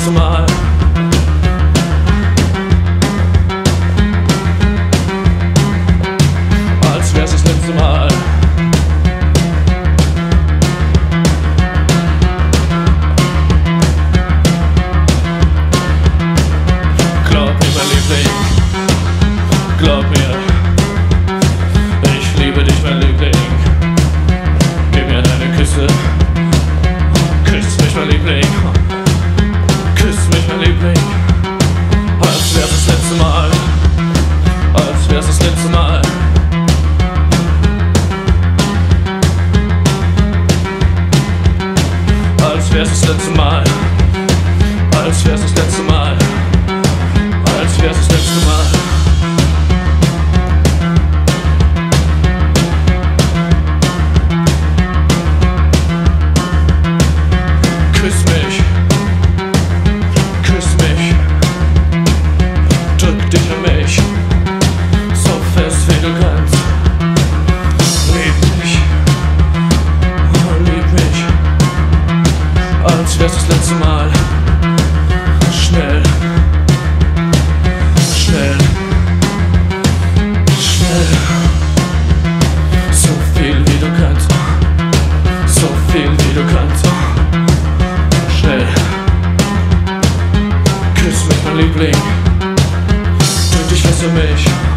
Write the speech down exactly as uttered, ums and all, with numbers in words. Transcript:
letzte Mal. Als wär's das letzte Mal. Glaub mir, mein Liebling, glaub mir, ich liebe dich, mein Liebling. Gib mir deine Küsse, küss mich, mein Liebling, küss mich, mein Liebling. Als wär's das letzte Mal, als wär's das letzte Mal. Als wär's das letzte Mal, als wär's das letzte Mal, als wär's das letzte Mal. Küss mich, küss mich, drück dich an mich, so fest wie du kannst. Lieb mich, oh, lieb mich, als wär's das letzte Mal. Schnell, schnell, schnell, so viel wie du kannst, so viel wie du kannst. Schnell, küss mich, mein Liebling, drück dich fest an mich.